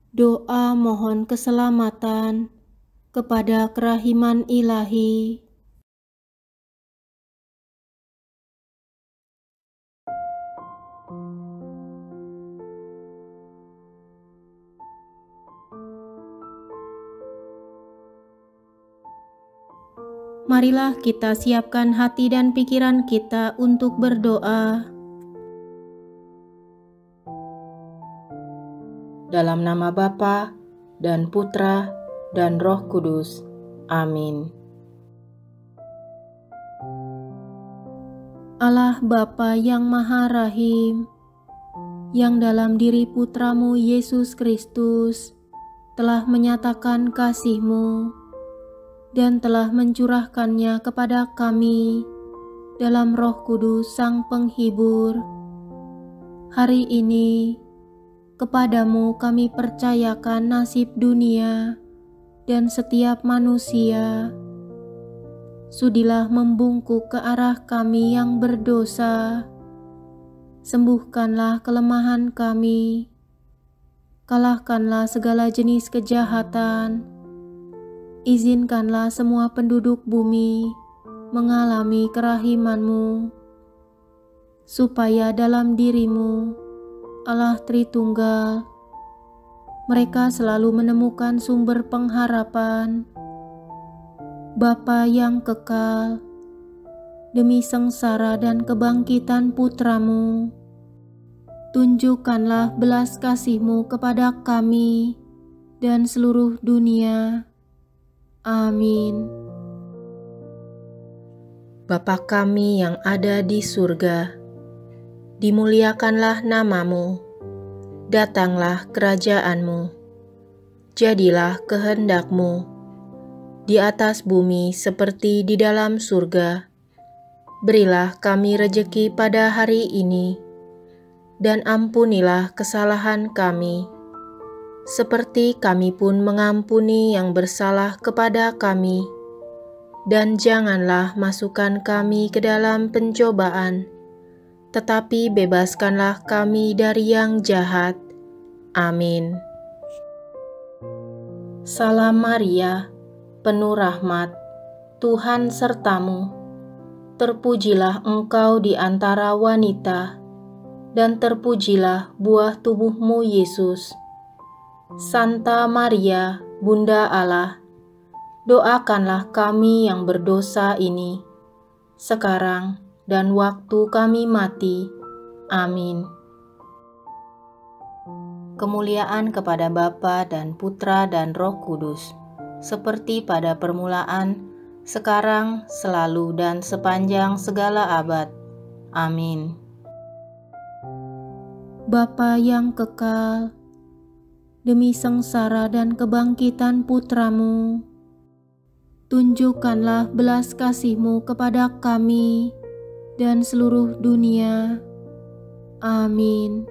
Doa mohon keselamatan kepada kerahiman ilahi. Marilah kita siapkan hati dan pikiran kita untuk berdoa. Dalam nama Bapa dan Putra dan Roh Kudus. Amin. Allah Bapa yang Maha Rahim, yang dalam diri Putramu Yesus Kristus telah menyatakan kasih-Mu dan telah mencurahkannya kepada kami dalam Roh Kudus Sang Penghibur. Hari ini kepadamu kami percayakan nasib dunia dan setiap manusia. Sudilah membungkuk ke arah kami yang berdosa. Sembuhkanlah kelemahan kami. Kalahkanlah segala jenis kejahatan. Izinkanlah semua penduduk bumi mengalami kerahiman-Mu, supaya dalam diri-Mu, Allah Tritunggal, mereka selalu menemukan sumber pengharapan. Bapa yang kekal, demi sengsara dan kebangkitan Putra-Mu, tunjukkanlah belas kasih-Mu kepada kami dan seluruh dunia. Amin. Bapa kami yang ada di surga, dimuliakanlah nama-Mu, datanglah kerajaan-Mu, jadilah kehendak-Mu di atas bumi seperti di dalam surga. Berilah kami rejeki pada hari ini, dan ampunilah kesalahan kami, seperti kami pun mengampuni yang bersalah kepada kami. Dan janganlah masukkan kami ke dalam pencobaan, tetapi bebaskanlah kami dari yang jahat. Amin. Salam Maria, penuh rahmat, Tuhan sertamu. Terpujilah engkau di antara wanita, dan terpujilah buah tubuhmu Yesus. Santa Maria, Bunda Allah, doakanlah kami yang berdosa ini, sekarang dan waktu kami mati. Amin. Kemuliaan kepada Bapa dan Putra dan Roh Kudus, seperti pada permulaan, sekarang, selalu, dan sepanjang segala abad. Amin. Bapa yang kekal, demi sengsara dan kebangkitan Putra-Mu, tunjukkanlah belas kasih-Mu kepada kami dan seluruh dunia. Amin.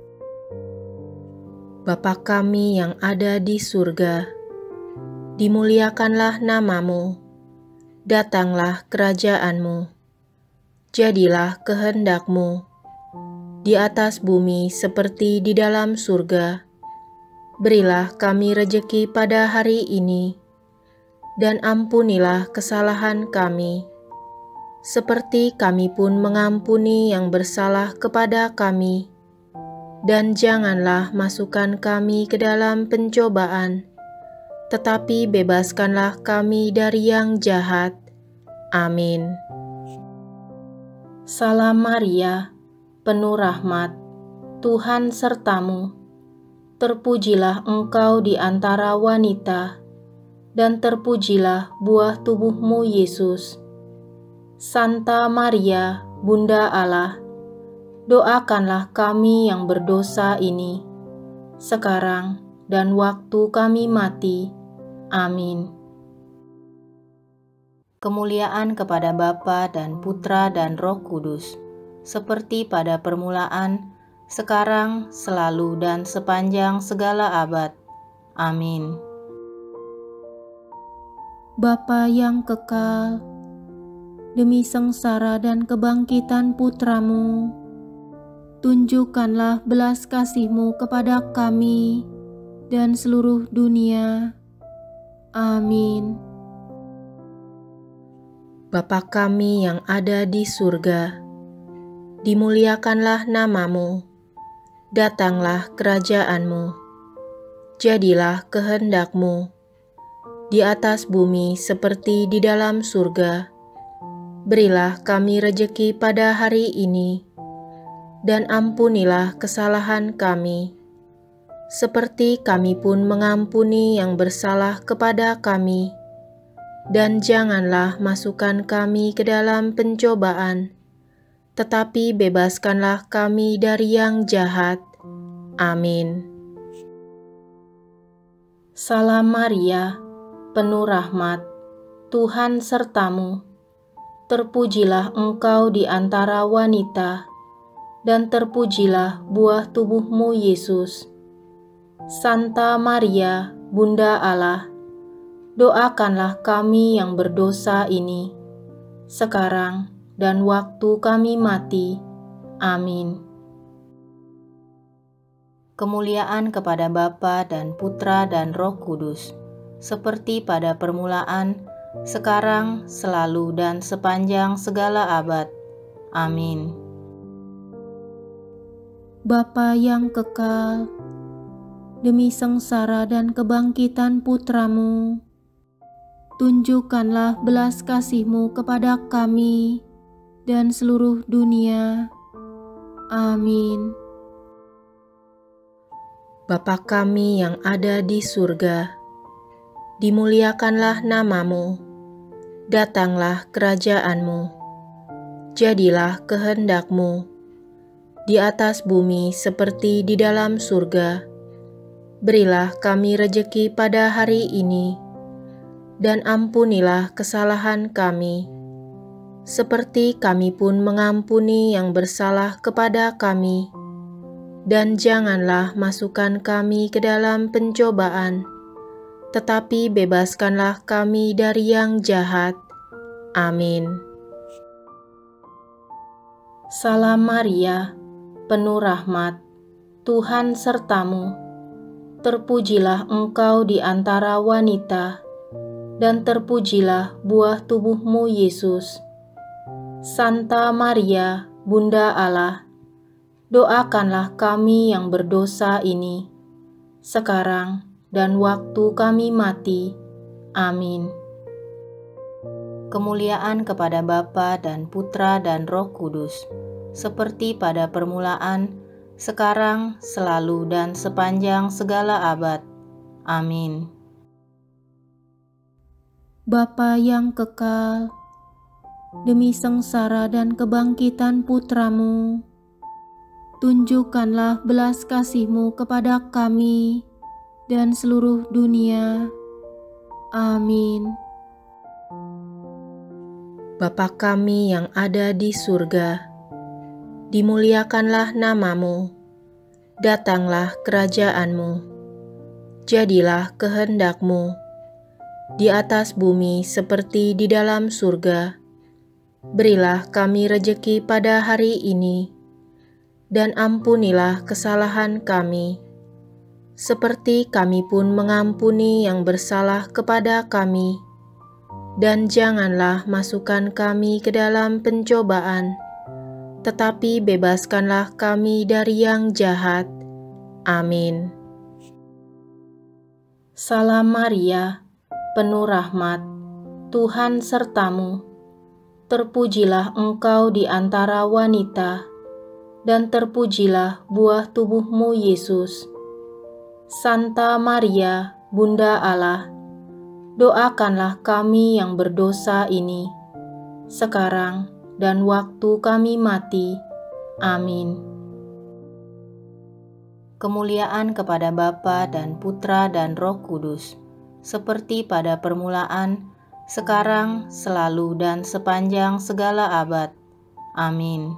Bapa kami yang ada di surga, dimuliakanlah nama-Mu, datanglah kerajaan-Mu, jadilah kehendak-Mu di atas bumi seperti di dalam surga. Berilah kami rejeki pada hari ini, dan ampunilah kesalahan kami, seperti kami pun mengampuni yang bersalah kepada kami. Dan janganlah masukkan kami ke dalam pencobaan, tetapi bebaskanlah kami dari yang jahat. Amin. Salam Maria, penuh rahmat, Tuhan sertamu. Terpujilah engkau di antara wanita, dan terpujilah buah tubuhmu Yesus. Santa Maria, Bunda Allah, doakanlah kami yang berdosa ini, sekarang dan waktu kami mati. Amin. Kemuliaan kepada Bapa dan Putra dan Roh Kudus, seperti pada permulaan, sekarang, selalu, dan sepanjang segala abad. Amin. Bapa yang kekal, demi sengsara dan kebangkitan Putra-Mu, tunjukkanlah belas kasih-Mu kepada kami dan seluruh dunia. Amin. Bapa kami yang ada di surga, dimuliakanlah namamu, datanglah kerajaanmu, jadilah kehendakmu, di atas bumi seperti di dalam surga. Berilah kami rejeki pada hari ini, dan ampunilah kesalahan kami, seperti kami pun mengampuni yang bersalah kepada kami. Dan janganlah masukkan kami ke dalam pencobaan, tetapi bebaskanlah kami dari yang jahat. Amin. Salam Maria, penuh rahmat, Tuhan sertamu. Terpujilah engkau di antara wanita, dan terpujilah buah tubuhmu Yesus. Santa Maria, Bunda Allah, doakanlah kami yang berdosa ini, sekarang dan waktu kami mati. Amin. Kemuliaan kepada Bapa dan Putra dan Roh Kudus, seperti pada permulaan, sekarang, selalu, dan sepanjang segala abad. Amin. Bapa yang kekal, demi sengsara dan kebangkitan Putramu, tunjukkanlah belas kasih-Mu kepada kami dan seluruh dunia. Amin. Bapa kami yang ada di surga, dimuliakanlah namamu, datanglah kerajaan-Mu, jadilah kehendak-Mu, di atas bumi seperti di dalam surga. Berilah kami rejeki pada hari ini, dan ampunilah kesalahan kami, seperti kami pun mengampuni yang bersalah kepada kami. Dan janganlah masukkan kami ke dalam pencobaan, tetapi bebaskanlah kami dari yang jahat. Amin. Salam Maria, penuh rahmat, Tuhan sertamu. Terpujilah engkau di antara wanita, dan terpujilah buah tubuhmu Yesus. Santa Maria, Bunda Allah, doakanlah kami yang berdosa ini, sekarang dan waktu kami mati. Amin. Kemuliaan kepada Bapa dan Putra dan Roh Kudus, seperti pada permulaan, sekarang, selalu, dan sepanjang segala abad. Amin. Bapa yang kekal, demi sengsara dan kebangkitan Putramu, tunjukkanlah belas kasih-Mu kepada kami dan seluruh dunia. Amin. Bapa kami yang ada di surga, dimuliakanlah namamu, datanglah kerajaan-Mu, jadilah kehendak-Mu, di atas bumi seperti di dalam surga. Berilah kami rejeki pada hari ini, dan ampunilah kesalahan kami, seperti kami pun mengampuni yang bersalah kepada kami. Dan janganlah masukkan kami ke dalam pencobaan, tetapi bebaskanlah kami dari yang jahat. Amin. Salam Maria, penuh rahmat, Tuhan sertamu. Terpujilah engkau di antara wanita, dan terpujilah buah tubuhmu Yesus. Santa Maria, Bunda Allah, doakanlah kami yang berdosa ini, sekarang dan waktu kami mati. Amin. Kemuliaan kepada Bapa dan Putra dan Roh Kudus, seperti pada permulaan, sekarang, selalu, dan sepanjang segala abad. Amin.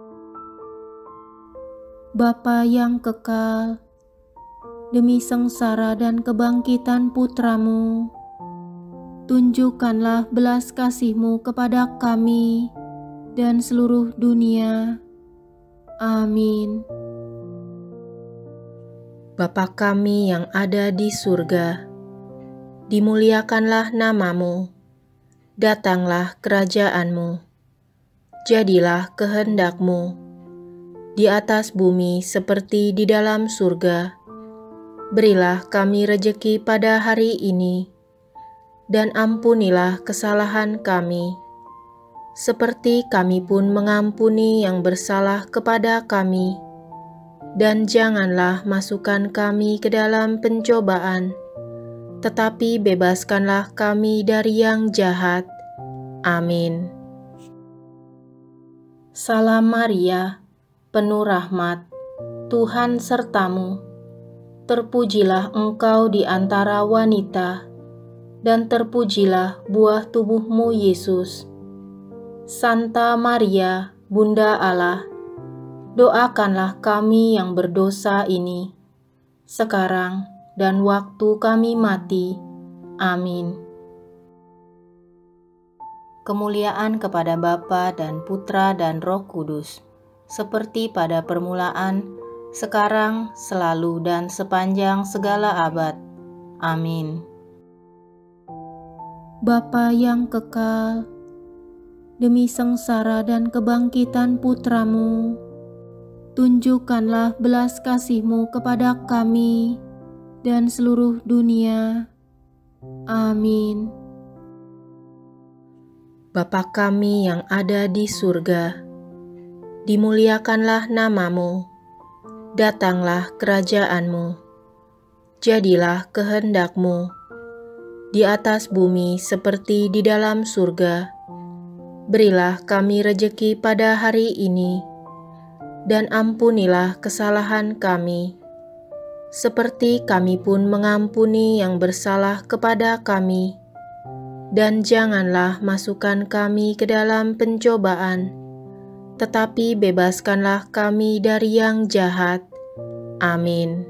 Bapa yang kekal, demi sengsara dan kebangkitan Putramu, tunjukkanlah belas kasih-Mu kepada kami dan seluruh dunia. Amin. Bapa kami yang ada di surga, dimuliakanlah namamu, datanglah kerajaan-Mu, jadilah kehendak-Mu, di atas bumi seperti di dalam surga. Berilah kami rejeki pada hari ini, dan ampunilah kesalahan kami, seperti kami pun mengampuni yang bersalah kepada kami. Dan janganlah masukkan kami ke dalam pencobaan, tetapi bebaskanlah kami dari yang jahat. Amin. Salam Maria, penuh rahmat, Tuhan sertamu. Terpujilah engkau di antara wanita, dan terpujilah buah tubuhmu Yesus. Santa Maria, Bunda Allah, doakanlah kami yang berdosa ini, sekarang dan waktu kami mati. Amin. Kemuliaan kepada Bapa dan Putra dan Roh Kudus, seperti pada permulaan, sekarang, selalu, dan sepanjang segala abad. Amin. Bapa yang kekal, demi sengsara dan kebangkitan Putramu, tunjukkanlah belas kasih-Mu kepada kami dan seluruh dunia. Amin. Bapa kami yang ada di surga, dimuliakanlah namamu, datanglah kerajaan-Mu, jadilah kehendak-Mu, di atas bumi seperti di dalam surga. Berilah kami rejeki pada hari ini, dan ampunilah kesalahan kami, seperti kami pun mengampuni yang bersalah kepada kami. Dan janganlah masukkan kami ke dalam pencobaan, tetapi bebaskanlah kami dari yang jahat. Amin.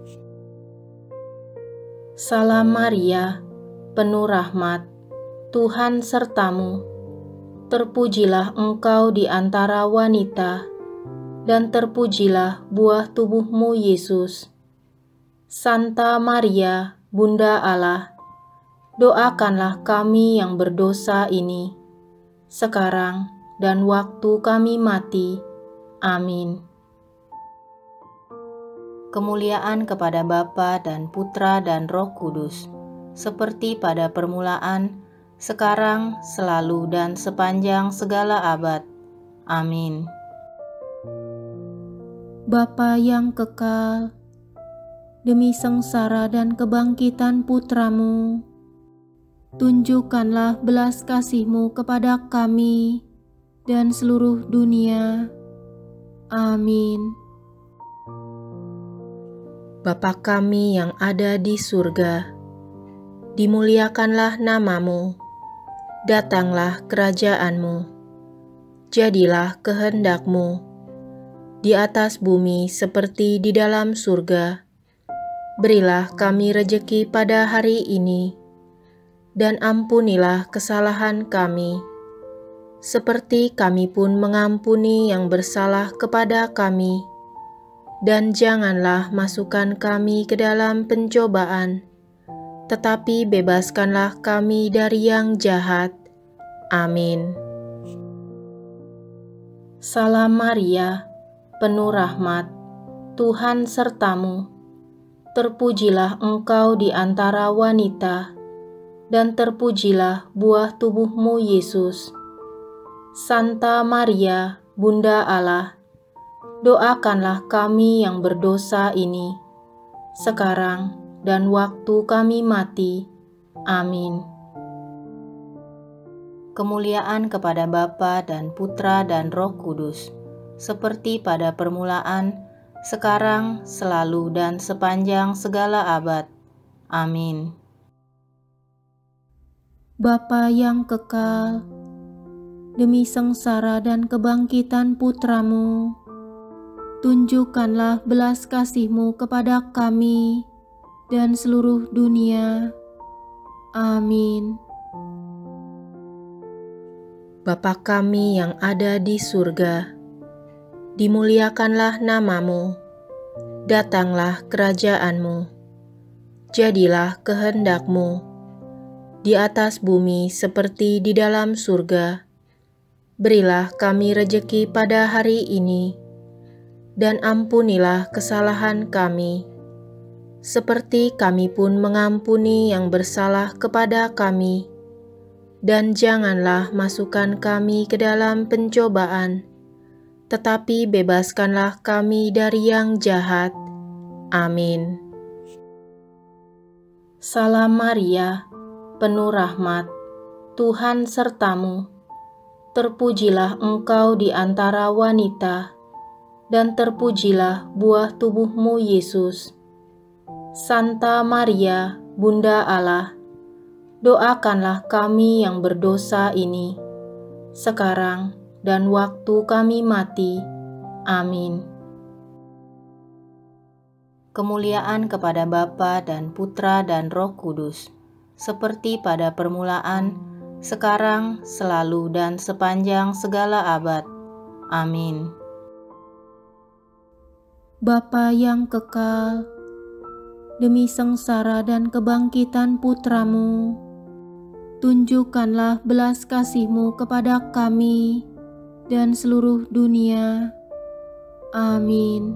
Salam Maria, penuh rahmat, Tuhan sertamu. Terpujilah engkau di antara wanita, dan terpujilah buah tubuhmu Yesus. Santa Maria, Bunda Allah, doakanlah kami yang berdosa ini, sekarang dan waktu kami mati. Amin. Kemuliaan kepada Bapa dan Putra dan Roh Kudus, seperti pada permulaan, sekarang, selalu, dan sepanjang segala abad. Amin. Bapa yang kekal, demi sengsara dan kebangkitan Putramu, tunjukkanlah belas kasih-Mu kepada kami dan seluruh dunia. Amin. Bapa kami yang ada di surga, dimuliakanlah namamu, datanglah kerajaan-Mu, jadilah kehendak-Mu, di atas bumi seperti di dalam surga. Berilah kami rejeki pada hari ini, dan ampunilah kesalahan kami, seperti kami pun mengampuni yang bersalah kepada kami. Dan janganlah masukkan kami ke dalam pencobaan, tetapi bebaskanlah kami dari yang jahat. Amin. Salam Maria, penuh rahmat, Tuhan sertamu. Terpujilah engkau di antara wanita, dan terpujilah buah tubuhmu Yesus. Santa Maria, Bunda Allah, doakanlah kami yang berdosa ini, sekarang dan waktu kami mati. Amin. Kemuliaan kepada Bapa dan Putra dan Roh Kudus, seperti pada permulaan, sekarang, selalu, dan sepanjang segala abad. Amin. Bapa yang kekal, demi sengsara dan kebangkitan Putramu, tunjukkanlah belas kasih-Mu kepada kami dan seluruh dunia. Amin. Bapa kami yang ada di surga, dimuliakanlah namamu, Datanglah kerajaan-Mu. Jadilah kehendak-Mu di atas bumi seperti di dalam surga. Berilah kami rejeki pada hari ini, dan ampunilah kesalahan kami, seperti kami pun mengampuni yang bersalah kepada kami. Dan janganlah masukkan kami ke dalam pencobaan, tetapi bebaskanlah kami dari yang jahat. Amin. Salam Maria, penuh rahmat, Tuhan sertamu. Terpujilah engkau di antara wanita, dan terpujilah buah tubuhmu Yesus. Santa Maria, Bunda Allah, doakanlah kami yang berdosa ini, sekarang dan waktu kami mati. Amin. Kemuliaan kepada Bapa dan Putra dan Roh Kudus, seperti pada permulaan, sekarang, selalu, dan sepanjang segala abad. Amin. Bapa yang kekal, demi sengsara dan kebangkitan Putra-Mu, tunjukkanlah belas kasih-Mu kepada kami dan seluruh dunia. Amin.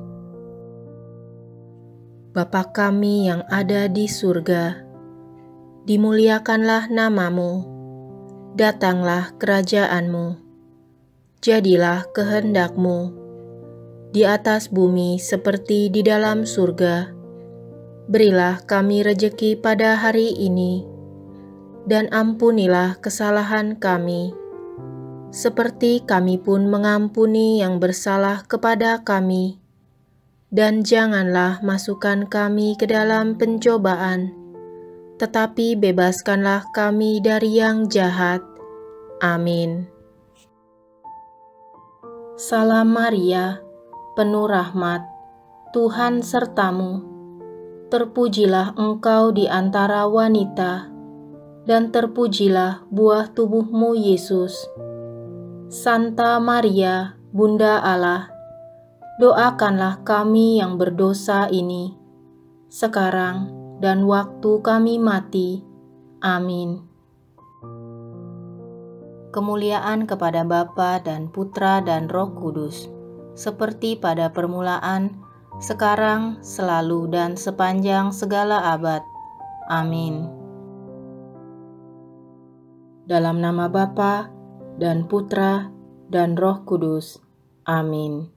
Bapa kami yang ada di surga, dimuliakanlah nama-Mu, datanglah kerajaan-Mu, jadilah kehendak-Mu, di atas bumi seperti di dalam surga. Berilah kami rejeki pada hari ini, dan ampunilah kesalahan kami, seperti kami pun mengampuni yang bersalah kepada kami. Dan janganlah masukkan kami ke dalam pencobaan, tetapi bebaskanlah kami dari yang jahat. Amin. Salam Maria, penuh rahmat, Tuhan sertamu. Terpujilah engkau di antara wanita, dan terpujilah buah tubuhmu Yesus. Santa Maria, Bunda Allah, doakanlah kami yang berdosa ini, sekarang dan waktu kami mati. Amin. Kemuliaan kepada Bapa dan Putra dan Roh Kudus, seperti pada permulaan, sekarang, selalu, dan sepanjang segala abad. Amin. Dalam nama Bapa dan Putra dan Roh Kudus. Amin.